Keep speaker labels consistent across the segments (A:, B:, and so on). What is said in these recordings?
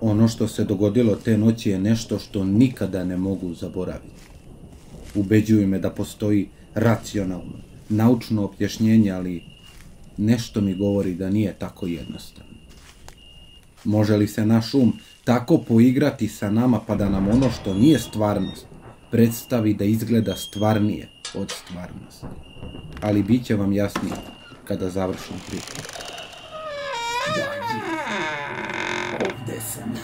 A: Ono što se dogodilo te noći je nešto što nikada ne mogu zaboraviti. Ubeđuju me da postoji racionalno, naučno objašnjenje, ali nešto mi govori da nije tako jednostavno. Može li se naš tako poigrati sa nama pa da nam ono što nije stvarnost predstavi da izgleda stvarnije od stvarnosti? Ali bit će vam jasnije kada završim priču.
B: Dođi, ovde sam.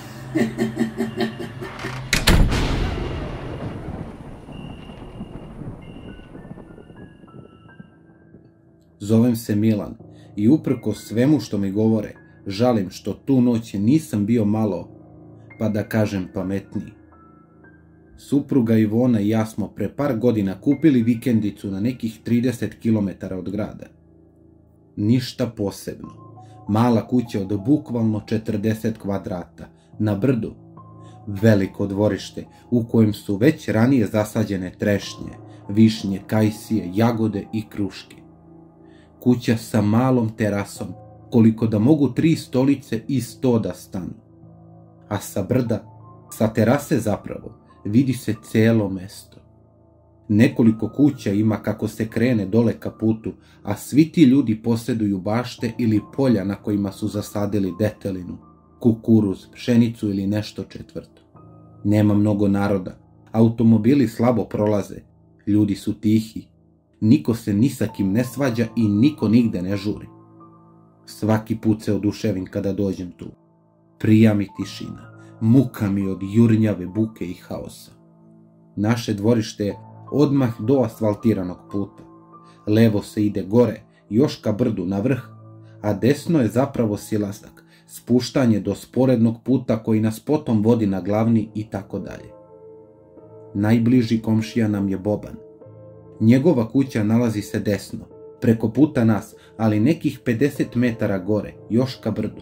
A: Zovem se Milan i uprkos svemu što mi govore, žalim što tu noć nisam bio malo, pa da kažem pametniji. Supruga Ivona i ja smo pre par godina kupili vikendicu na nekih 30 km od grada. Ništa posebno. Mala kuća od bukvalno 40 kvadrata, na brdu. Veliko dvorište u kojem su već ranije zasađene trešnje, višnje, kajsije, jagode i kruške. Kuća sa malom terasom, koliko da mogu 3 stolice i 100 da stanu. A sa brda, sa terase zapravo, vidi se celo mesto. Nekoliko kuća ima kako se krene dole ka putu, a svi ti ljudi posjeduju bašte ili polja na kojima su zasadili detelinu, kukuruz, pšenicu ili nešto četvrto. Nema mnogo naroda, automobili slabo prolaze, ljudi su tihi, niko se ni sa kim ne svađa i niko nigde ne žuri. Svaki put se oduševim kada dođem tu. Prija mi tišina, muka mi od jurnjave buke i haosa. Naše dvorište je odmah do asfaltiranog puta. Levo se ide gore, još ka brdu na vrh, a desno je zapravo silazak, spuštanje do sporednog puta koji nas potom vodi na glavni i tako dalje. Najbliži komšija nam je Boban. Njegova kuća nalazi se desno, preko puta nas, ali nekih 50 metara gore, još ka brdu.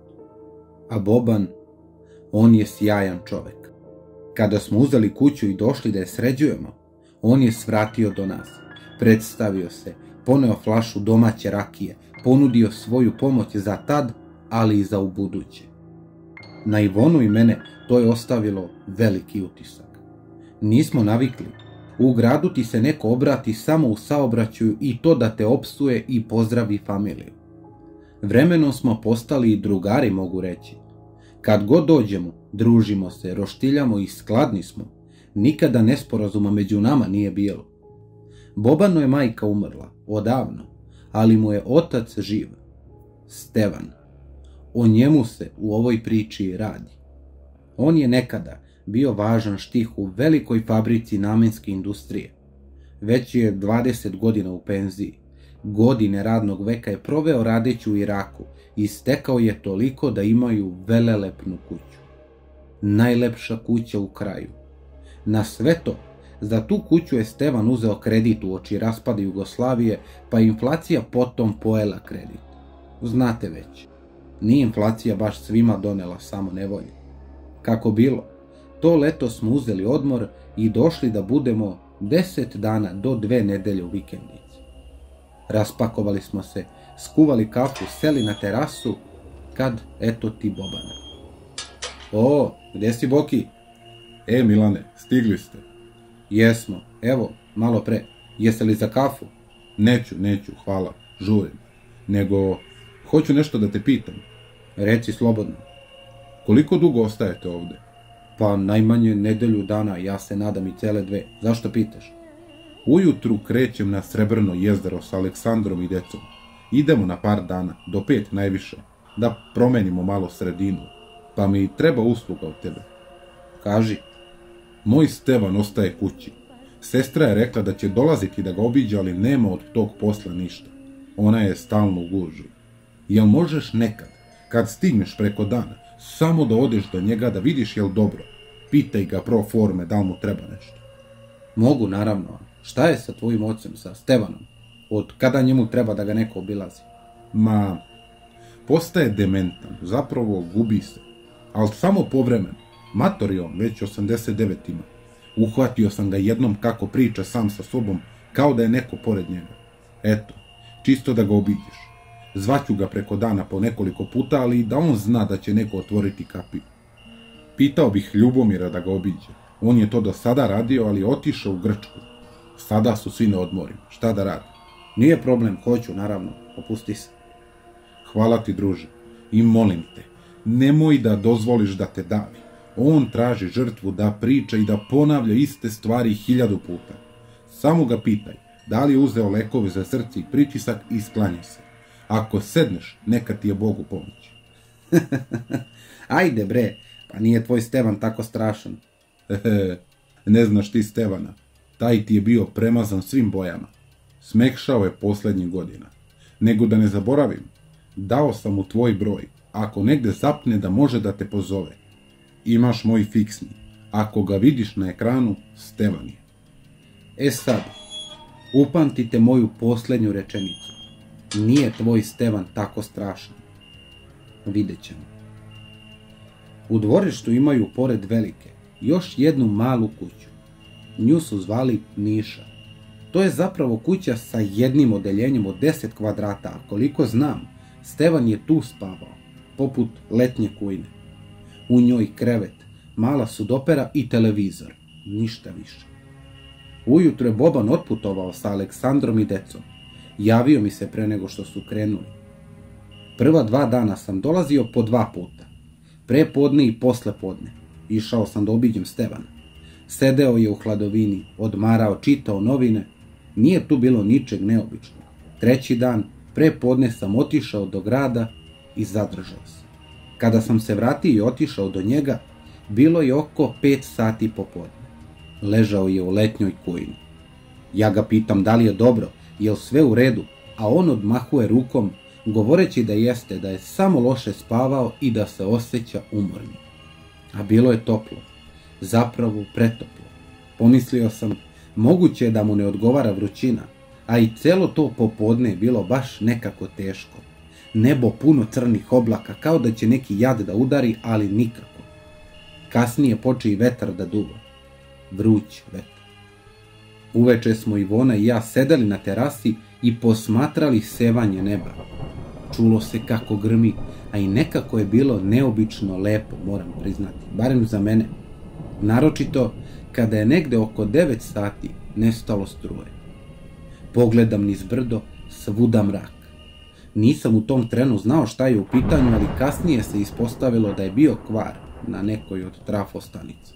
A: A Boban, on je sjajan čovek. Kada smo uzeli kuću i došli da je sređujemo, on je svratio do nas, predstavio se, poneo flašu domaće rakije, ponudio svoju pomoć za tad, ali i za ubuduće. Na Ivonu i mene to je ostavilo veliki utisak. Nismo navikli. U gradu ti se neko obrati samo u saobraćaju i to da te opsuje i pozdravi familiju. Vremenom smo postali i drugari, mogu reći. Kad god dođemo, družimo se, roštiljamo i skladni smo. Nikada nesporazuma među nama nije bilo. Bobanu je majka umrla, odavno, ali mu je otac živ. Stevan. O njemu se u ovoj priči radi. On je nekada bio važan štih u velikoj fabrici namenske industrije. Već je 20 godina u penziji. Godine radnog veka je proveo radeći u Iraku i stekao je toliko da imaju velelepnu kuću. Najlepša kuća u kraju. Na sve to, za tu kuću je Stevan uzeo kredit uoči raspada Jugoslavije, pa inflacija potom pojela kredit. Znate već, nije inflacija baš svima donela samo nevolje. Kako bilo, to leto smo uzeli odmor i došli da budemo 10 dana do 2 nedelje u vikendici. Raspakovali smo se, skuvali kafu, seli na terasu, kad eto ti Bobana. O, gde si Boki?
C: Milane, stigli ste.
A: Jesmo, evo, malo pre. Jeste li za kafu?
C: Neću, hvala, žurim. Nego, hoću nešto da te pitam.
A: Reci slobodno.
C: Koliko dugo ostajete ovde?
A: Pa najmanje nedelju dana, ja se nadam i cele 2. Zašto pitaš?
C: Ujutru krećem na Srebrno jezero sa Aleksandrom i decom. Idemo na par dana, do 5 najviše, da promenimo malo sredinu, pa mi treba usluga od tebe.
A: Kaži.
C: Moj Stevan ostaje kući. Sestra je rekla da će dolaziti da ga obiđe, ali nema od tog posla ništa. Ona je stalno u gužvi. Jel možeš nekad, kad stigneš preko dana, samo da odeš do njega da vidiš jel dobro? Pitaj ga pro forme da li mu treba nešto.
A: Mogu, naravno. Šta je sa tvojim ocem, sa Stevanom? Od kada njemu treba da ga neko obilazi?
C: Ma, postaje dementan, zapravo gubi se. Ali samo povremeno. Mator je on, već 89 ima. Uhvatio sam ga jednom kako priča sam sa sobom, kao da je neko pored njega. Eto, čisto da ga obiđeš. Zvaću ga preko dana po nekoliko puta, ali da on zna da će neko otvoriti kapiju. Pitao bih Ljubomira da ga obiđe. On je to do sada radio, ali otišao u Grčku. Sada su svi na odmorima. Šta da radi?
A: Nije problem, hoću, naravno, opusti se.
C: Hvala ti, druže. I molim te, nemoj da dozvoliš da te davi. On traži žrtvu da priča i da ponavlja iste stvari 1000 puta. Samo ga pitaj, da li je uzeo lekove za srce i pritisak i sklanja se. Ako sedneš, neka ti je Bog u pomoći.
A: Ajde bre, pa nije tvoj Stevan tako strašan.
C: Ne znaš ti Stevana, taj ti je bio premazan svim bojama. Smekšao je posljednjih godina. Nego da ne zaboravim, dao sam mu tvoj broj, ako negde zapne da može da te pozove. Imaš moj fiksni, ako ga vidiš na ekranu, Stevan je.
A: E sad, upamtite moju posljednju rečenicu. Nije tvoj Stevan tako strašan. Vidjet ćemo. U dvorištu imaju pored velike još jednu malu kuću. Nju su zvali Niša. To je zapravo kuća sa jednim odeljenjem od 10 kvadrata, a koliko znam, Stevan je tu spavao, poput letnje kujne. U njoj krevet, mala sudopera i televizor, ništa više. Ujutro je Boban otputovao sa Aleksandrom i decom. Javio mi se pre nego što su krenuli. Prva 2 dana sam dolazio po 2 puta. Pre podne i posle podne. Išao sam da obiđem Stevana. Sedeo je u hladovini, odmarao, čitao novine. Nije tu bilo ničeg neobičnog. 3. dan, pre podne sam otišao do grada i zadržao se. Kada sam se vratio i otišao do njega, bilo je oko 5 sati popodne. Ležao je u letnjoj kujni. Ja ga pitam da li je dobro, je li sve u redu, a on odmahuje rukom, govoreći da jeste, da je samo loše spavao i da se osjeća umornim. A bilo je toplo, zapravo pretoplo. Pomislio sam, moguće je da mu ne odgovara vrućina, a i celo to popodne je bilo baš nekako teško. Nebo puno crnih oblaka, kao da će neki jad da udari, ali nikako. Kasnije počeo i vetar da duva. Vruć vetar. Uveče smo Ivona i ja sedeli na terasi i posmatrali sevanje neba. Čulo se kako grmi, a i nekako je bilo neobično lepo, moram priznati, barem za mene. Naročito kada je negde oko 9 sati nestalo struje. Pogledam niz brdo, svuda mrak. Nisam u tom trenu znao šta je u pitanju, ali kasnije se ispostavilo da je bio kvar na nekoj od trafostanica.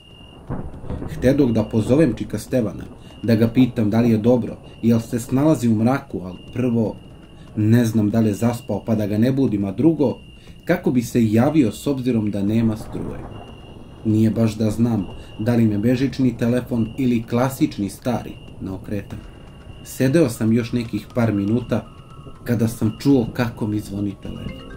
A: Htedog da pozovem čika Stevana, da ga pitam da li je dobro, jel se snalazi u mraku, ali prvo, ne znam da li je zaspao pa da ga ne budim, a drugo, kako bi se javio s obzirom da nema struje. Nije baš da znam da li me bežični telefon ili klasični stari na okretanju. Sedeo sam još nekih par minuta kada sam čuo kako mi zvoni telefon.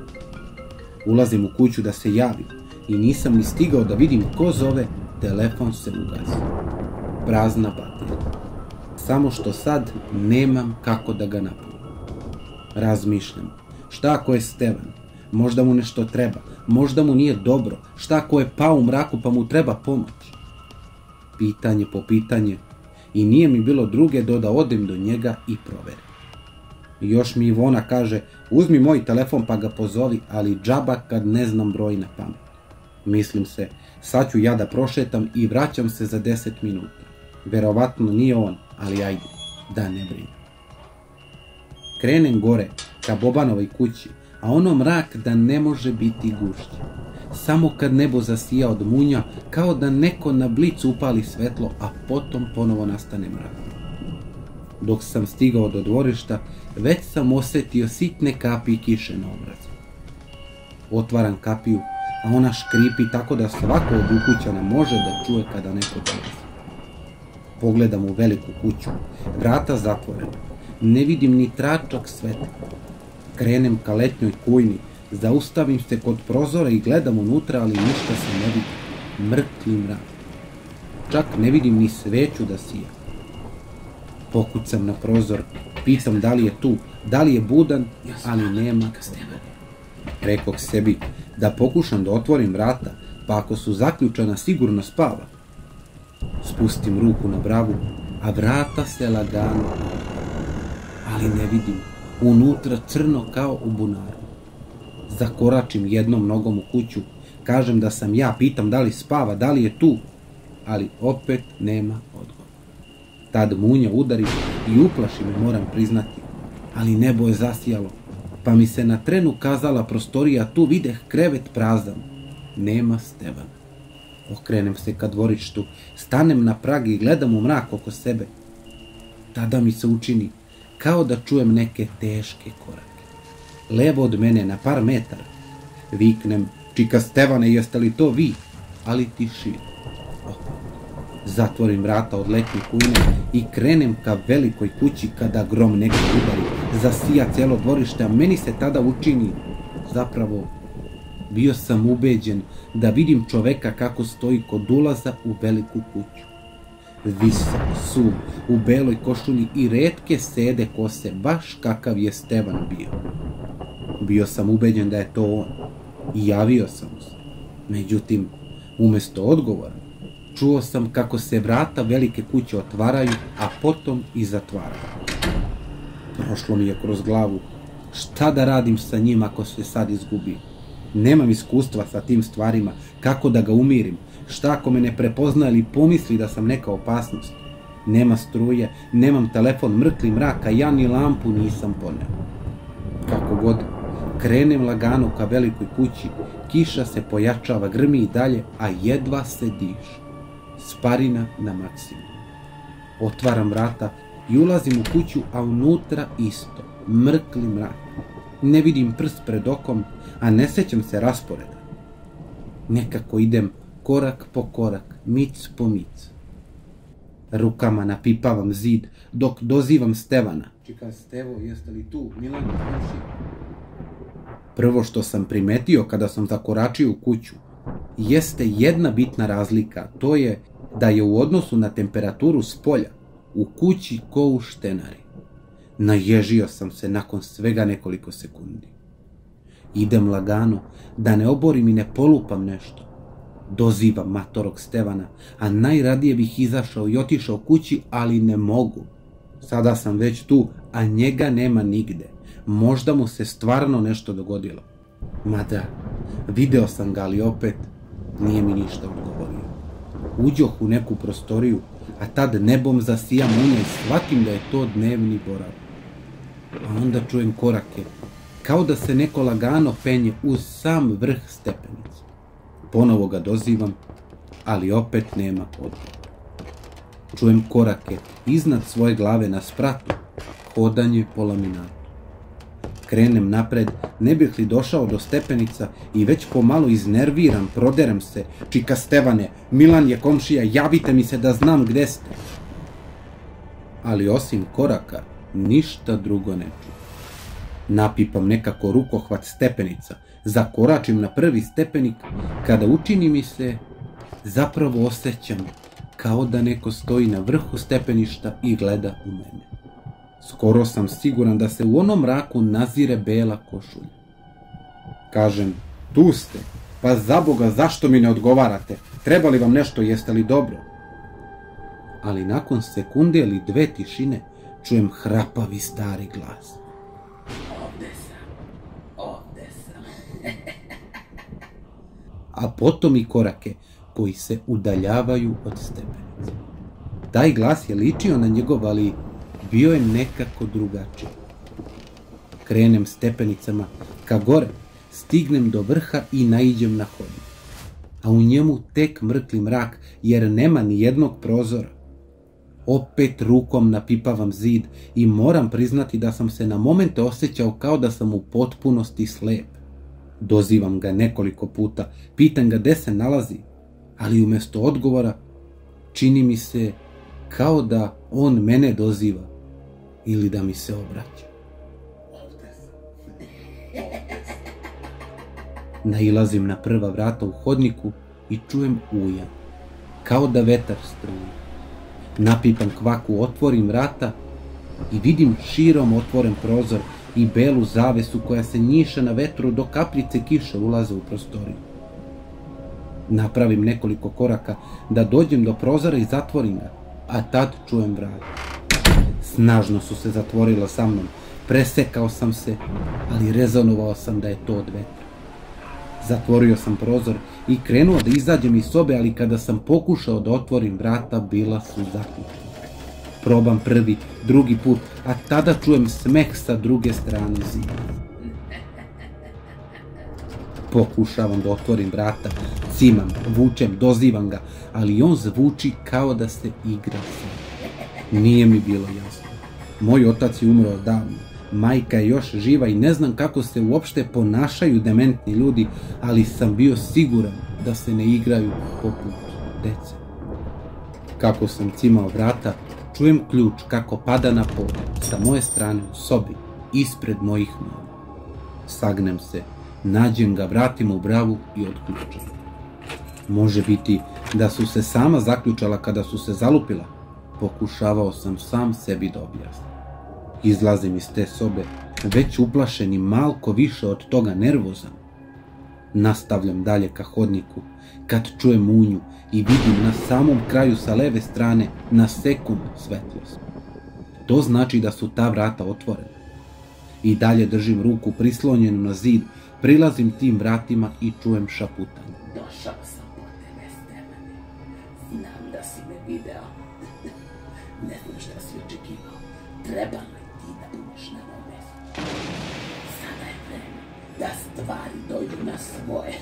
A: Ulazim u kuću da se javim i nisam ni stigao da vidim ko zove, telefon se ugasio. Prazna baterija. Samo što sad nemam kako da ga napunim. Razmišljam, šta ako je Stevan? Možda mu nešto treba, možda mu nije dobro, šta ako je pao u mraku pa mu treba pomoć? Pitanje po pitanje i nije mi bilo druge do da odem do njega i proverim. Još mi Ivona kaže, uzmi moj telefon pa ga pozovi, ali džaba kad ne znam broj na pamet. Mislim se, sad ću ja da prošetam i vraćam se za 10 minuta. Verovatno nije on, ali ajde, da ne brinem. Krenem gore, ka Bobanovoj kući, a ono mrak da ne može biti gušće. Samo kad nebo zasija od munja, kao da neko na blicu upali svetlo, a potom ponovo nastane mrak. Dok sam stigao do dvorišta, već sam osjetio sitne kapi kiše na obrazu. Otvaram kapiju, a ona škripi tako da svako od ukućana može da čuje kada neko dolazi. Pogledam u veliku kuću, vrata zatvorena, ne vidim ni tračak svetla. Krenem ka letnjoj kujni, zaustavim se kod prozora i gledam unutra, ali ništa se ne vidi. Mrtvi mrak. Čak ne vidim ni sveću da sija. Pokucam na prozor, pitam da li je tu, da li je budan, ali nema odgovora. Rekoh sebi da pokušam da otvorim vrata, pa ako su zaključana sigurno spava. Spustim ruku na bravu, a vrata se lagano, ali ne vidim, unutra crno kao u bunaru. Zakoračim jednom nogom u kuću, Kažem da sam ja, pitam da li spava, da li je tu, ali opet nema odgovora. Tad munja udari i uplaši me, moram priznati, ali nebo je zasijalo, pa mi se na trenu kazala prostorija, tu videh krevet prazan, nema Stevana. Okrenem se ka dvorištu, stanem na prag i gledam u mrak oko sebe. Tada mi se učini kao da čujem neke teške korake. Levo od mene na par metara. Viknem, čika Stevane, jeste li to vi? Ali tišina. Zatvorim vrata od letnje kujne i krenem ka velikoj kući kada grom negdje udari. Zasija cijelo dvorište, a meni se tada učini, zapravo, bio sam ubeđen da vidim čoveka kako stoji kod ulaza u veliku kuću. Visok, suv, u beloj košulji i retke sede kose, baš kakav je Stevan bio. Bio sam ubeđen da je to on i javio sam se. Međutim, umjesto odgovora, čuo sam kako se vrata velike kuće otvaraju, a potom i zatvaraju. Prošlo mi je kroz glavu, šta da radim sa njim ako se sad izgubi? Nemam iskustva sa tim stvarima, kako da ga umirim, šta ako me ne prepozna ili pomisli da sam neka opasnost. Nema struje, nemam telefon, mrkli mrak, a ja ni lampu nisam poneo. Kako god, krenem lagano ka velikoj kući, kiša se pojačava, grmi i dalje, a jedva se diše. Sparina na maksimum. Otvaram vrata i ulazim u kuću, a unutra isto, mrkli mrak. Ne vidim prst pred okom, a ne sećam se rasporeda. Nekako idem korak po korak, mic po mic. Rukama napipavam zid dok dozivam Stevana. Čika, Stevo, jeste li tu? Milan, komšija. Prvo što sam primetio kada sam zakoračio u kuću jeste jedna bitna razlika, to je da je u odnosu na temperaturu spolja u kući ko u štenari. Naježio sam se nakon svega nekoliko sekundi. Idem lagano, da ne oborim i ne polupam nešto. Dozivam matorog Stevana, a najradije bih izašao i otišao kući, ali ne mogu. Sada sam već tu, a njega nema nigde. Možda mu se stvarno nešto dogodilo. Mada, video sam ga, ali opet nije mi ništa odgovorio. Uđoh u neku prostoriju, a tad nebom zasija munja i shvatim da je to dnevni boravak. A onda čujem korake, kao da se neko lagano penje uz sam vrh stepenice. Ponovo ga dozivam, ali opet nema odgovora. Čujem korake iznad svoje glave na spratu, hodanje po laminatu. Krenem napred, ne bih li došao do stepenica i već pomalo iznerviran, proderem se. Čika, Stevane, Milan je komšija, javite mi se da znam gde ste. Ali osim koraka, ništa drugo ne čujem. Napipam nekako rukohvat stepenica, zakoračim na prvi stepenik, kada učini mi se, zapravo osjećam kao da neko stoji na vrhu stepeništa i gleda u mene. Skoro sam siguran da se u onom mraku nazire bela košulja. Kažem, tu ste, pa za Boga zašto mi ne odgovarate? Treba li vam nešto, jeste li dobro? Ali nakon sekunde ili dve tišine čujem hrapavi stari glas.
B: Ovde sam.
A: A potom i korake koji se udaljavaju od stepenice. Taj glas je ličio na njegov, ali bio je nekako drugačiji. Krenem stepenicama ka gore, stignem do vrha i naiđem na hodnik. A u njemu tek mrkli mrak, jer nema ni jednog prozora. Opet rukom napipavam zid i moram priznati da sam se na momente osjećao kao da sam u potpunosti slep. Dozivam ga nekoliko puta, pitam ga gde se nalazi, ali umjesto odgovora čini mi se kao da on mene doziva ili da mi se obraća. Nailazim na prva vrata u hodniku i čujem ujan, kao da vetar struni. Napipam kvaku, otvorim vrata i vidim širom otvoren prozor i belu zavesu koja se njiše na vetru dok kapljice kiše ulaze u prostoriju. Napravim nekoliko koraka da dođem do prozora i zatvorim ga, a tad čujem vrata. Snažno su se zatvorila sa mnom, presekao sam se, ali rezonovao sam da je to od vetra. Zatvorio sam prozor i krenuo da izađem iz sobe, ali kada sam pokušao da otvorim vrata, bila su zaključana. Probam prvi, drugi put, a tada čujem smeh sa druge strane zida. Pokušavam da otvorim vrata, cimam, vučem, dozivam ga, ali on zvuči kao da se igra sa mnom. Nije mi bilo jasno. Moj otac je umro davno, majka je još živa i ne znam kako se uopšte ponašaju dementni ljudi, ali sam bio siguran da se ne igraju poput dece. Kako sam cimao vrata, čujem ključ kako pada na pod sa moje strane u sobi, ispred mojih nogu. Sagnem se, nađem ga, vratim u bravu i otključam. Može biti da su se sama zaključala kada su se zalupila. Pokušavao sam sam sebi da objasnim. Izlazim iz te sobe, već uplašen i malko više od toga nervozan. Nastavljam dalje ka hodniku, kad čujem munju i vidim na samom kraju sa leve strane na sekund svetlost. To znači da su ta vrata otvorena. I dalje držim ruku prislonjenu na zid, prilazim tim vratima i čujem šaputanje.
B: Došao sam po tebe, Stevane. Znam da si me video. Ne znam šta si očekivao. Trebalo je ti da budeš na mom mestu. Sada je vreme da stvari dođu na svoje.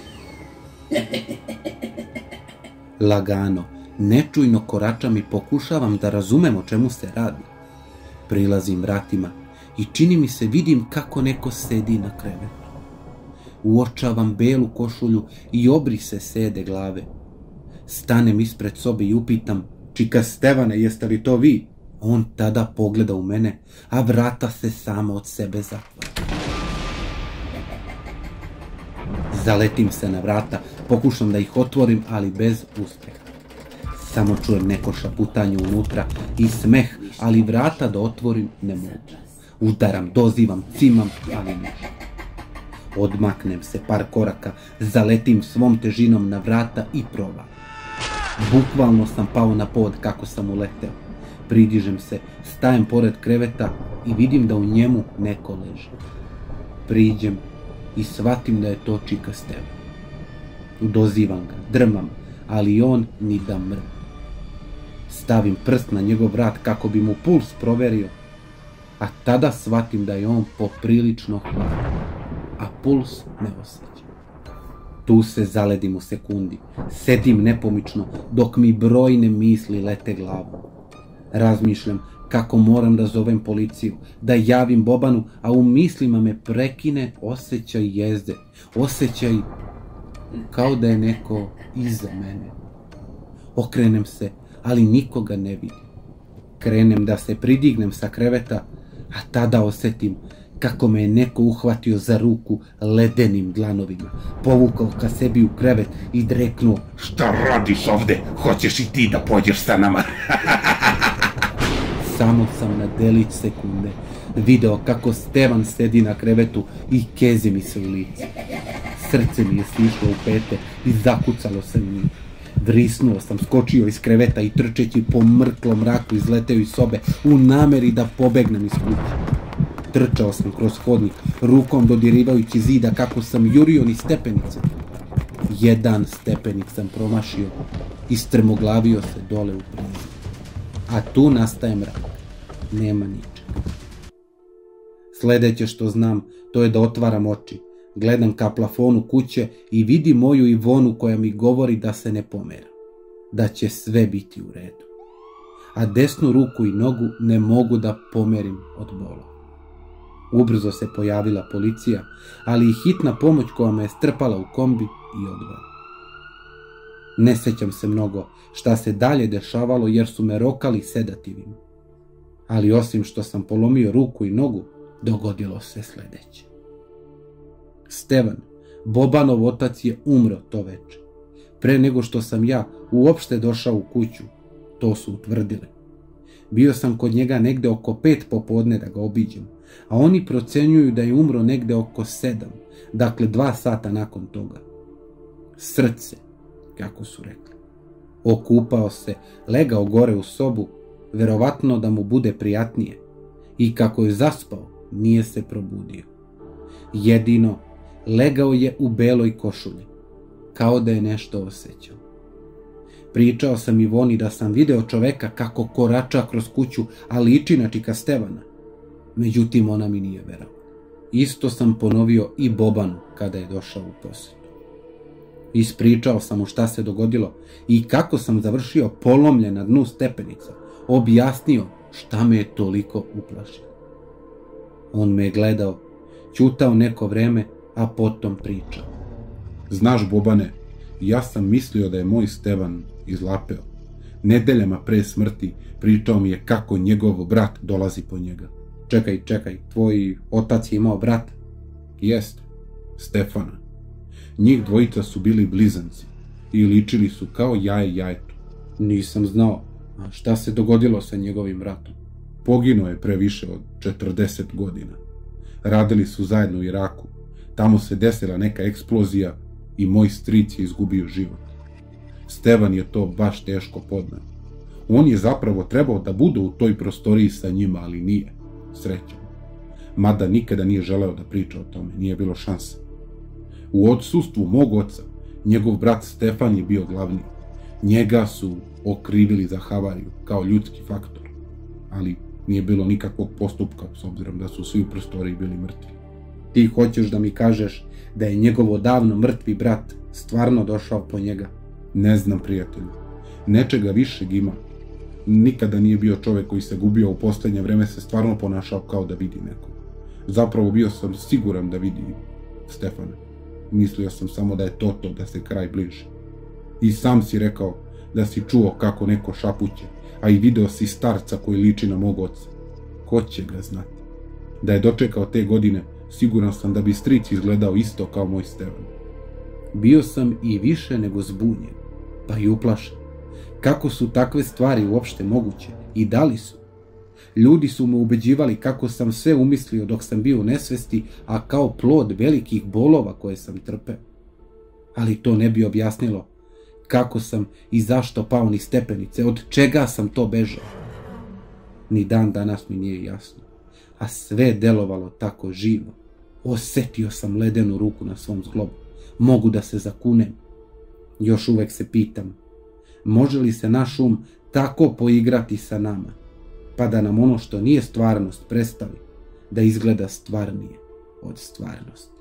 A: Lagano, nečujno koračam i pokušavam da razumem o čemu se radi. Prilazim vratima i čini mi se vidim kako neko sedi na krevetu. Uočavam belu košulju i obrise sede glave. Stanem ispred sobe i upitam: "Čika Stevane, jeste li to vi?" On tada pogleda u mene, a vrata se samo od sebe zatvore. Zaletim se na vrata, pokušam da ih otvorim, ali bez uspeha. Samo čujem neko šaputanje unutra i smeh, ali vrata da otvorim ne mogu. Udaram, dozivam, cimam, ali ništa. Odmaknem se par koraka, zaletim svom težinom na vrata i provam. Bukvalno sam pao na pod kako sam uleteo. Pridižem se, stajem pored kreveta i vidim da u njemu neko leži. Priđem i shvatim da je to čika Stevan. Dozivam ga, drmam, ali on ni da mrne. Stavim prst na njegov vrat kako bi mu puls proverio, a tada shvatim da je on poprilično hladan, a puls ne osjeća. Tu se zaledim u sekundi, sedim nepomično dok mi brojne misli lete glavom. Razmišljam kako moram da zovem policiju, da javim Bobanu, a u mislima me prekine osjećaj jezde, osjećaj kao da je neko iza mene. Okrenem se, ali nikoga ne vidim. Krenem da se pridignem sa kreveta, a tada osjetim kako me je neko uhvatio za ruku ledenim dlanovima, povukao ka sebi u krevet i dreknuo:
C: "Šta radiš ovde? Hoćeš i ti da pođeš sa nama?"
A: Samo sam na delić sekunde video kako Stevan sedi na krevetu i kezi mi se u lice. Srce mi je sišlo u pete i zakucalo se u njih. Vrisnuo sam, skočio iz kreveta i trčeći po mrklom mraku izleteo iz sobe u nameri da pobegnem iz kuće. Trčao sam kroz hodnik, rukom dodirivajući zida kako sam jurio niz stepenice. Jedan stepenik sam promašio i strmoglavio se dole u prizor. A tu nastaje mrak. Nema ničega. Sledeće što znam, to je da otvaram oči, gledam ka plafonu kuće i vidim moju Ivonu koja mi govori da se ne pomeram, da će sve biti u redu. A desnu ruku i nogu ne mogu da pomerim od bola. Ubrzo se pojavila policija, ali i hitna pomoć koja me je strpala u kombi i odvela. Ne sećam se mnogo šta se dalje dešavalo jer su me rokali sedativima. Ali osim što sam polomio ruku i nogu, dogodilo se sledeće. Stevan, Bobanov otac, je umro to veče. Pre nego što sam ja uopšte došao u kuću, to su utvrdili. Bio sam kod njega negde oko 5 popodne da ga obiđem, a oni procenjuju da je umro negde oko 7, dakle 2 sata nakon toga. Srce, kako su rekli. Okupao se, legao gore u sobu, verovatno da mu bude prijatnije, i kako je zaspao, nije se probudio. Jedino, legao je u beloj košulji, kao da je nešto osjećao. Pričao sam Ivoni da sam video čoveka kako korača kroz kuću, a liči na čika Stevana. Međutim, ona mi nije verovala. Isto sam ponovio i Bobanu kada je došao u posetu. Ispričao sam mu šta se dogodilo i kako sam završio polomljen na dnu stepenica. Objasnio šta me je toliko uplašilo. On me je gledao, ćutao neko vreme, a potom pričao.
C: Znaš, Bobane, ja sam mislio da je moj Stevan izlapeo. Nedeljama pre smrti pričao mi je kako njegov brat dolazi po njega.
A: Čekaj, tvoj otac je imao brata?
C: Jeste, Stefana. Njih dvojica su bili blizanci i ličili su kao jaje jajetu.
A: Nisam znao. A šta se dogodilo sa njegovim bratom?
C: Poginuo je pre više od 40 godina. Radili su zajedno u Iraku. Tamo se desila neka eksplozija i moj stric je izgubio život. Stevan je to baš teško podneo. On je zapravo trebao da bude u toj prostoriji sa njima, ali nije. Srećom. Mada nikada nije želeo da priča o tome, nije bilo šanse. U odsustvu mog oca, njegov brat Stefan je bio glavni. Njega su okrivili za havariju, kao ljudski faktor. Ali nije bilo nikakvog postupka, s obzirom da su svi u prostoriji bili mrtvi.
A: Ti hoćeš da mi kažeš da je njegov odavno mrtvi brat stvarno došao po njega?
C: Ne znam, prijatelju. Nečega višeg ima. Nikada nije bio čovjek koji se gubio, u posljednje vreme se stvarno ponašao kao da vidi nekog. Zapravo bio sam siguran da vidi Stefana. Mislio sam samo da je to, da se kraj bliži. I sam si rekao da si čuo kako neko šapuće, a i video si starca koji liči na mog oca. Ko će ga znati? Da je dočekao te godine, siguran sam da bi stric izgledao isto kao moj Stevan.
A: Bio sam i više nego zbunjen, pa i uplašen. Kako su takve stvari uopšte moguće i da li su? Ljudi su me ubeđivali kako sam sve umislio dok sam bio u nesvesti, a kao plod velikih bolova koje sam trpeo. Ali to ne bi objasnilo kako sam i zašto pao niz stepenice, od čega sam to bežao. Ni dan danas mi nije jasno, a sve delovalo tako živo. Osjetio sam ledenu ruku na svom zglobu. Mogu da se zakunem. Još uvek se pitam, može li se naš tako poigrati sa nama, pa da nam ono što nije stvarnost predstavi da izgleda stvarnije od stvarnosti.